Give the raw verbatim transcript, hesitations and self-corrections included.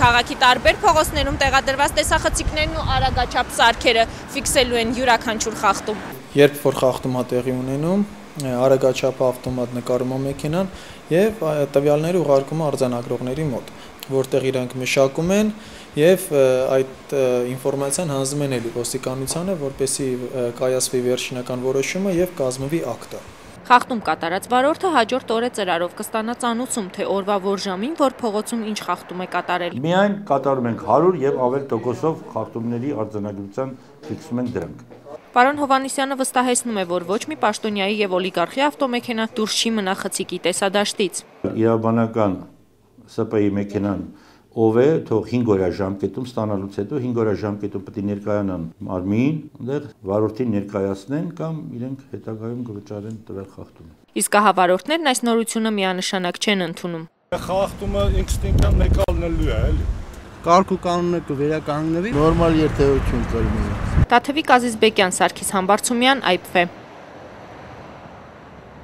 Քաղաքի տարբեր փողոցներում տեղադրված տեսախցիկներն ու արագաչափ սարքերը ֆիքսելու են յուրաքանչյուր խախտում։ Երբ որ խախտումը տեղի ունենում, արագաչափ ավտոմատ նկարում է մեքենան եւ տվյալները ուղարկում է արձանագրողների մոտ, որտեղ իրենք մշակում են եւ այդ ինֆորմացիան հանձնում են էլի ոստիկանությանը, որպեսզի կայացվի վերջնական որոշումը եւ կազմվի ակտը։ Խախտում կատարած վարորդը հաջորդ օրը ծրարով կստանա ծանուցում, թե օրվա որ ժամին, որ փողոցում ինչ խախտում է կատարել։ Միայն կատարում ենք հարյուր եւ ավել տոկոսով խախտումների արձանագրության ֆիքսում ենք դրանք։ Պարոն Հովհաննիսյանը վստահեցնում է, որ ոչ մի պաշտոնյայի եւ օլիգարխի ավտոմեքենա դուրս չի մնա խցիկի տեսադաշտից։ Իրավաբանական Ս Պ-ի մեքենան ով է, թող հինգ օրյա ժամկետում ստանալուց հետո հինգ օրյա ժամկետում պետք է ներկայանան մարմին, այնտեղ վարորդին ներկայացնեն կամ իրենք հետագայում կվճարեն տվյալ խախտումը։ Իսկ ահա վարորդներն այս նորությունը միանշանակ չեն ընդունում։ Խախտումը ինստինկտիվ նկարնելու է, էլի։ Կարգ ու կանոնը կվերականգնվի, նորմալ երթևեկություն կլինի։ Տաթևիկ Ազիզբեկյան, Սարգիս Համբարձումյան, Այ Փ Ֆ։